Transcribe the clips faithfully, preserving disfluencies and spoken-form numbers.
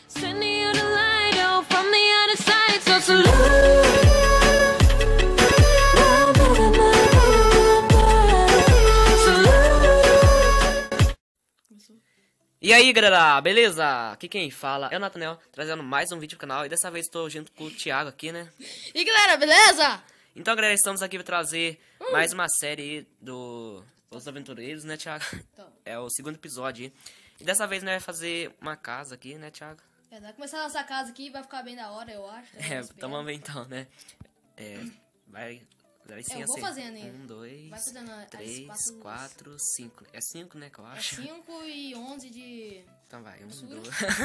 Sending you the light, oh, from the other side, so salute. E aí galera, beleza? Aqui quem fala é o Nathaniel, trazendo mais um vídeo pro canal. E dessa vez estou junto com o Thiago aqui, né? E galera, beleza? Então galera, estamos aqui para trazer uh. mais uma série do Os Aventureiros, né Thiago? Então. É o segundo episódio aí. E dessa vez nós vai fazer uma casa aqui, né Thiago? É, vai começar a nossa casa aqui, vai ficar bem da hora, eu acho. É, então vamos ver então, né? É, vai... Vai sim, eu vou assim. fazendo aí. Um, dois, vai fazendo três, quatro, cinco. É cinco, né, que eu acho? É cinco e onze de... Então vai, um, dois,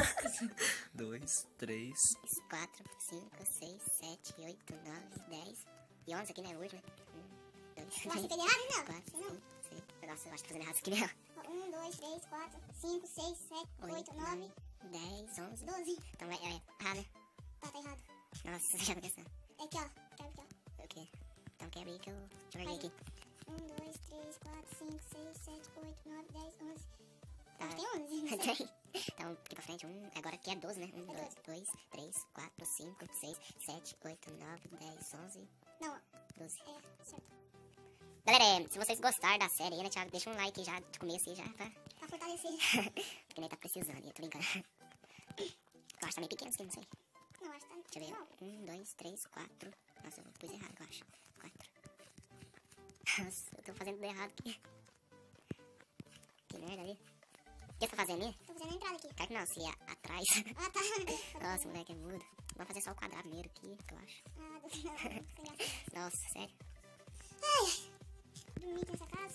dois, três, quatro, cinco, seis, sete, oito, nove, dez e onze aqui, né, hoje, né? um, dois, Eu acho que fez errado, não? quatro, cinco, seis... Nossa, eu acho que tô fazendo errado isso aqui mesmo. um, dois, três, quatro, cinco, seis, sete, oito, nove, dez, onze, doze. Então vai, é, ah, né? Tá, tá errado. Nossa, já começou. É aqui, ó. Quebra aqui, ó. O quê? Então quebra aí que eu joguei aqui. um, dois, três, quatro, cinco, seis, sete, oito, nove, dez, onze. Tá. Acho que tem onze, não sei. Então, aqui pra frente, um, agora aqui é doze, né? um, dois, dois, três, quatro, cinco, seis, sete, oito, nove, dez, onze, Não, doze. é, certo. Galera, é, se vocês gostaram da série aí, né, Thiago, deixa um like já de começo aí já, tá? Pra fortalecer. Porque nem tá precisando, eu tô brincando. Eu acho que tá meio pequeno isso aqui, não sei. Não, acho que tá... Deixa eu ver. Não. Um, dois, três, quatro. Nossa, eu pus errado, eu acho. Quatro. Nossa, eu tô fazendo tudo errado aqui. Que merda ali. O que você tá fazendo ali? Tô fazendo a entrada aqui. Claro que não, se é atrás. Ah, tá. Nossa, moleque, é mudo. Vamos fazer só o quadrado primeiro aqui, que eu acho. Ah, do final. Sem graça. Nossa, sério. Ai, dormi nessa casa.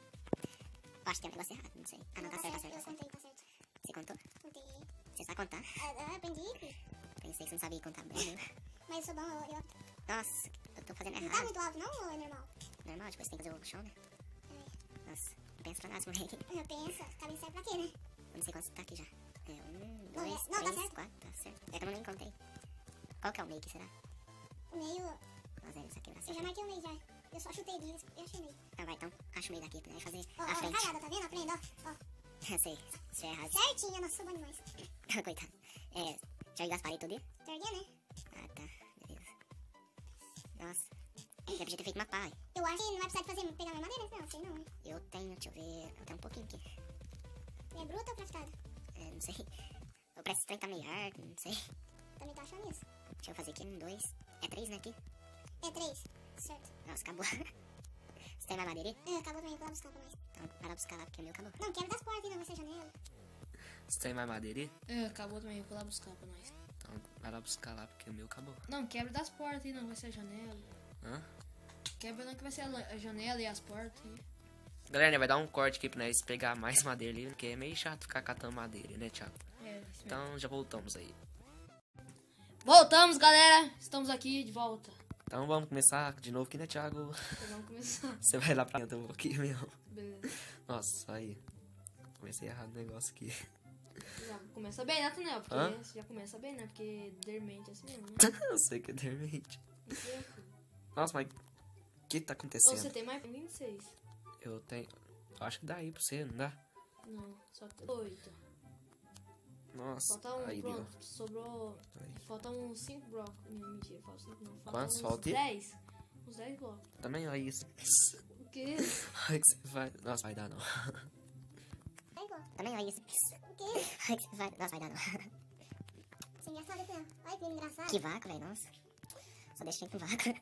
Eu acho que tem um negócio errado, não sei. Ah, não, tá certo, tá certo, Eu tá certo. contei, tá certo. Você contou? Contei. Você sabe contar? Ah, ah, aprendi. Pensei que você não sabia contar bem, né? Mas eu sou bom, eu... eu... Nossa, eu tô fazendo Não tá errado. muito alto, não? Ou é normal? Normal, depois tem que fazer o chão, né? É. Nossa, não pensa pra nada, moleque. Eu penso, cabeça serve pra quê, né? Eu não sei quantos tá aqui já. É um, Não, dois, é- não, tá três, certo. quatro, tá certo. É que eu nem contei. Qual que é o meio que será? O meio... Nossa, é isso aqui vai Eu ser. já marquei o meio já. Eu só chutei duas e achei o meio. Então vai, então acha o meio daqui pra nós fazer Ó, ó, a tá frente. cagada, tá vendo? Aprenda, ó. Ó, Eu sei, se é errado. certinho, nossa, sou bom demais. Coitado. É, já ligar as paredes tudo aí? Terguei, né? Ah, tá, beleza. Nossa, eu podia ter feito uma pá, hein? Eu acho que não vai precisar de fazer, pegar minha madeira, não, sei não, hein? Eu tenho, deixa eu ver, eu tenho um pouquinho aqui. É bruta ou praticada? É, não sei. Eu parece que esse trem tá meio hard, não sei. Também tô achando isso. Deixa eu fazer aqui um, dois. É três, né, aqui? É três, certo. Nossa, acabou. Você tem mais madeira aí? É, acabou também, vou lá buscar pra nós. Então, para lá buscar lá, porque o meu acabou. Não, quebra das portas, não, vai ser janela. Você tem mais madeira aí? É, acabou também, eu vou lá buscar pra nós. Então vai lá buscar lá, porque o meu acabou. Não, quebra das portas aí, não, vai ser a janela. Hã? Quebra não que vai ser a, la- a janela e as portas aí. Galera, né, vai dar um corte aqui pra nós pegar mais madeira ali, porque é meio chato ficar catando madeira, né, Thiago? É, isso mesmo. Então já voltamos aí. Voltamos, galera! Estamos aqui de volta. Então vamos começar de novo aqui, né, Thiago? Então vamos começar. Você vai lá pra dentro, eu vou aqui mesmo. Beleza. Nossa, aí. Comecei errado o negócio aqui. Já começa bem, né, Tunel? Porque Hã? você já começa bem, né? Porque dermente é assim mesmo, né? Eu sei que é dermente. Isso é, filho. Nossa, mas o que tá Ou acontecendo? você tem mais vinte e seis. Eu tenho... Eu acho que dá aí pra você, não dá? Não, só tem oito. Nossa, Falta um, aí deu. pronto. Sobrou... Aí. Falta uns cinco blocos. Não, mentira, falta cinco não. Falta Quantos? uns Falta aí? dez. Uns dez blocos. Também olha isso. O quê? Olha que você vai... Nossa, vai dar não. É igual. Também, olha isso. O quê? Ai, que vai... Nossa, vai dar não. Isso é engraçado, né? Olha que engraçado. Que vácuo, velho, nossa. Só deixei com vácuo.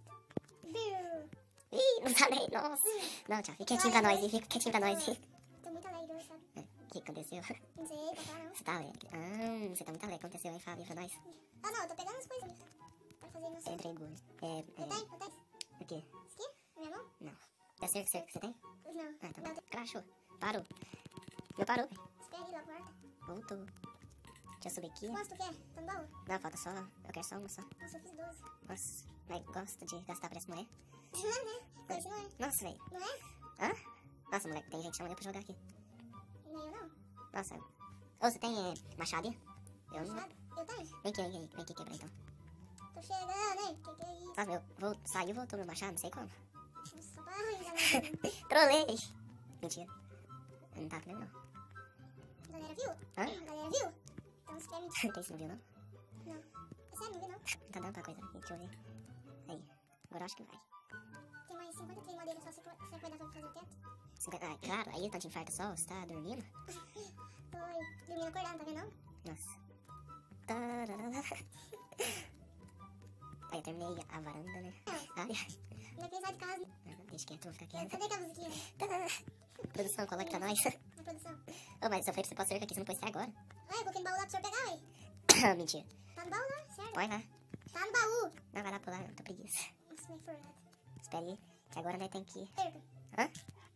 Biu. Ih, não falei, nossa. Não, tchau, fica quietinho pra nós, hein? Fica quietinho pra nós, hein? Tô muito alegre hoje, sabe? É, o que aconteceu? Não sei, pra falar não. Você tá alegre? Ah, você tá muito alegre. O que aconteceu, hein? Fala aí pra nós. Ah, não, eu tô pegando as coisas ali. Pra fazer meu Eu sonho. entrei gordo. É, Eu tenho, é... eu tenho. O quê? Isso aqui? Na minha mão? Não. É certo que você tem? Não. Ah, então Não, tá. Crachou. Parou. Meu parou, velho. espera aí, lá, porta. Voltou. Deixa eu subir aqui. Quanto tu quer? Tá no baú? Não, falta só... Eu quero só uma só. Nossa, eu fiz doze. Nossa, mas gosta de gastar pra essa mulher. Não é, né? Continua, né? Nossa, velho. Não é? Hã? Nossa, moleque, tem gente chamando eu pra jogar aqui. Nem eu não. Nossa. Ô, você tem é, machado aí? Eu não. Machado? Eu tenho. Vem aqui, vem aqui, vem aqui quebrar então. Tô chegando, hein? Que que é isso? Nossa, meu, vou, saiu, voltou meu machado, não sei como. Nossa, para aí, galera. Trolei! Mentira. Eu não tava com ele, não. A galera viu? Hã? A galera viu? Então se inscreve vídeo. Tem, você não viu, não? Não. É sério, não vi não. Não tá dando pra coisa aqui, deixa eu ver. Aí, agora eu acho que vai. Tem mais cinquenta e três madeiras só, você vai você vai dar pra fazer o teto? cinquenta, ah, claro, aí tá de infarto só, você tá dormindo? Foi. Dormindo acordado, tá vendo não? Nossa. Tararara. Aí eu terminei a varanda, né? Ai, Ainda quem sai de casa. ai, deixa quieto, vou ficar quieto. Cadê a musiquinha? Produção, coloca pra nós. Na produção. Ô, mas eu falei pra você pôr cerca aqui, você não pôs até agora. Ué, eu coloquei no baú lá pro senhor pegar, ué. Mentira. Tá no baú lá, sério. Põe lá. Tá no baú. Não, vai lá pular, não, tô preguiça. Nossa, meio forrado. Espera aí, que agora nós tem que... Perca. Hã?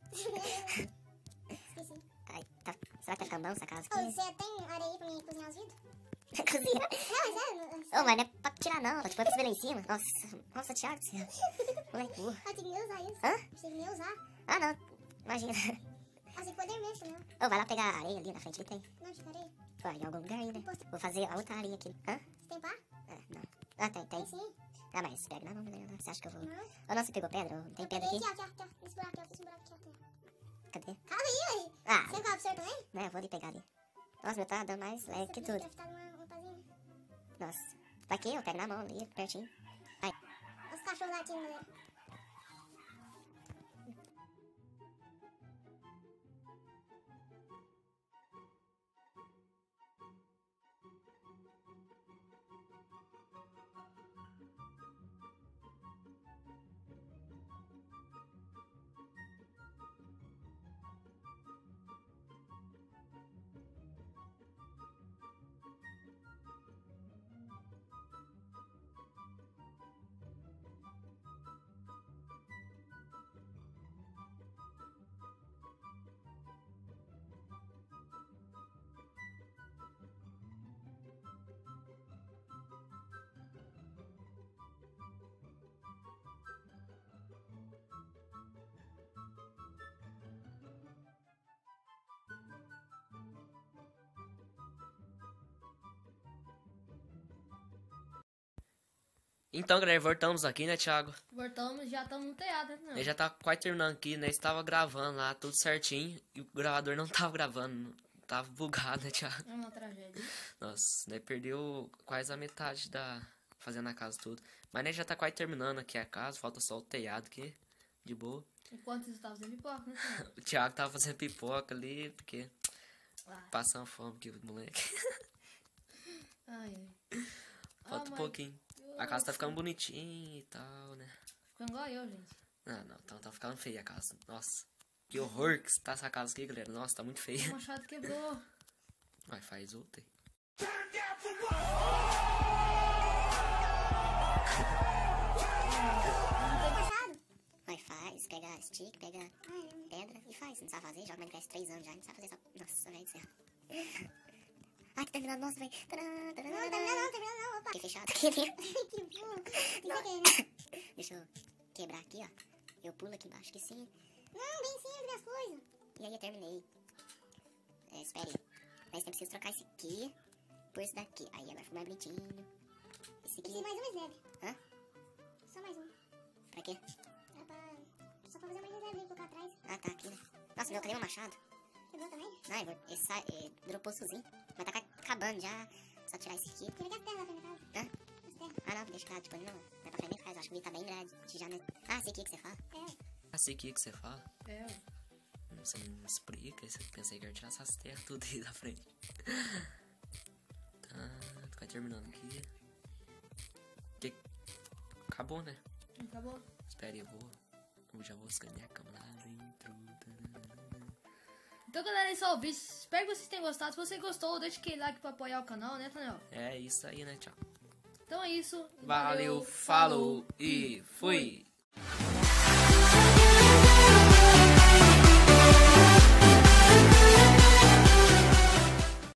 Esqueci. Ai, tá... Será que tá ficando bom essa casa Ô, aqui? você tem areia aí pra mim cozinhar os vidros? Cozinha. Não, é sério. Ô, mas não é pra tirar não, tá tipo pra lá em cima. Nossa, nossa, Thiago do céu. Moleque burro. Ah, tem que me usar isso. Hã? Achei que me ia usar. Ah, não, imagina. Ah, você poder mesmo, não. Ô, vai lá pegar a areia ali na frente, ali tem. Não, de areia. Pô, em algum lugar aí, né? Vou fazer a outra areia aqui. Hã? Você tem pá? Ah, não. Ah, tem, tem. Tem sim. Ah, mas pega na mão, né? Você acha que eu vou... Não. Ô, não, você pegou pedra? Ô, tem Eu pedra peguei aqui? aqui, ó, aqui, ó. Esse buraco aqui, ó. Esse buraco aqui, ó. Cadê? Calma aí, ué. Ah, Você vai pro senhor também? né, eu vou ali pegar ali. Nossa, meu tá dando mais leve que tudo. Deve estar numa pazinha. Nossa. Pra quê? Eu pego na mão ali, pertinho. Ai. Os cachorros latindo, né? Então, galera, voltamos aqui, né, Thiago? Voltamos, já estamos no teatro, né? Ele já tá quase terminando aqui, né? Estava gravando lá, tudo certinho. E o gravador não tava gravando. Tava bugado, né, Thiago? É uma tragédia. Nossa, daí perdeu quase a metade da... Fazendo a casa tudo. Mas, né, já tá quase terminando aqui a casa. Falta só o telhado aqui. De boa. Enquanto isso tava fazendo pipoca, né, senhor? O Thiago tava fazendo pipoca ali, porque... Ah. Passando fome aqui, o moleque. Ai, ai. Falta Ah, um mas- pouquinho. A casa tá ficando bonitinha e tal, né? Ficando igual eu, gente. Não, não, tá, tá ficando feia a casa. Nossa, que horror que tá essa casa aqui, galera. Nossa, tá muito O feia. machado quebrou. Vai, faz outra aí. Machado? Vai, faz, pega stick, pega pedra e faz. Não sabe fazer, joga Minecraft três anos já, não sabe fazer só... Nossa, velho do céu. Ai, que terminado, nossa, velho. Não, terminou não, terminou não. Opa. Fiquei fechado aqui, viu? Que burro. Isso aqui, né? Deixa eu quebrar aqui, ó. Eu pulo aqui embaixo, que sim. Não, bem simples as coisas. E aí eu terminei. É, espere aí. Mas tem preciso trocar esse aqui por esse daqui. Aí agora ficou mais bonitinho. Esse aqui... Preciso mais um reserva. Hã? Só mais um. Pra quê? É pra... Só pra fazer mais reserva e colocar atrás. Ah, tá aqui, né? Nossa, meu, cadê meu machado? Quebrou também? Ai, vou- esse sai, é, dropou sozinho. Mas tá acabando já. Só tirar esse aqui. Tira aqui as terras lá pra minha casa. Hã? As terras. Ah, não, deixa pra tipo, não. Não é pra frente nem faz. Acho que o vídeo tá bem grande já, né? Ah, esse aqui que você fala. É. Assim aqui que você fala. É, ué. Você não explica. Você pensei que ia tirar essas terras tudo aí da frente. Tá, vai terminando aqui. Que... Acabou, né? Acabou. Espera aí, eu vou... Eu já vou escanear minha cama lá dentro. Então, galera, esse é o vídeo. Espero que vocês tenham gostado. Se você gostou, deixa aquele like pra apoiar o canal, né, Tanel? É isso aí, né, tchau. Então é isso. Valeu, falou e fui.